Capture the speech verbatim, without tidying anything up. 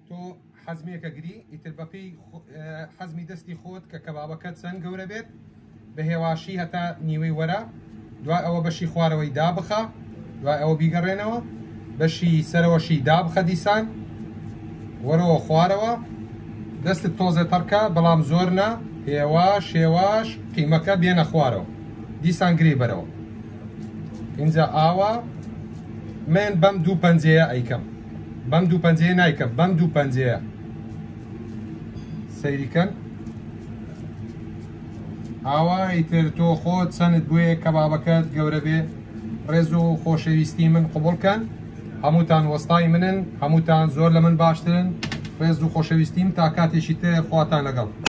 تۆ حەزمێکە گری ئیتر بەپێی حەزمی دەستی خۆت کە کەبابەکەت چەند گەورە بێت بە هێواشی هەتا نیوەی وەرە دوای ئەوە بەشی خوارەوەی دابخە دوای ئەوە بیگەڕێنەوە بەشی سەرەوەشی دابخە دیسان وەرەوە خوارەوە دەستت تۆزە تەڕکە بەڵام زۆر نە هێواش هێواش قیمەکە بێنە خوارەوە دیسان گرێ بەرەوە اینجا ئاوا من بەم دوو پەنجەیە ئەیکەم بەم دوو پەنجەیە نایکەم بەم دوو پەنجەیە سەیریکەن ئاوا ئیتر تۆ خۆت چەندت بوویە کەبابەکەت گەورە بێ ڕێز و خۆشەویستی من قبوڵکەن هەمووتان وەستای منن هەمووتان زۆر لە من باشترن ڕێز و خۆشەویستیم تا کاتێکی تر خواتان لەگەڵ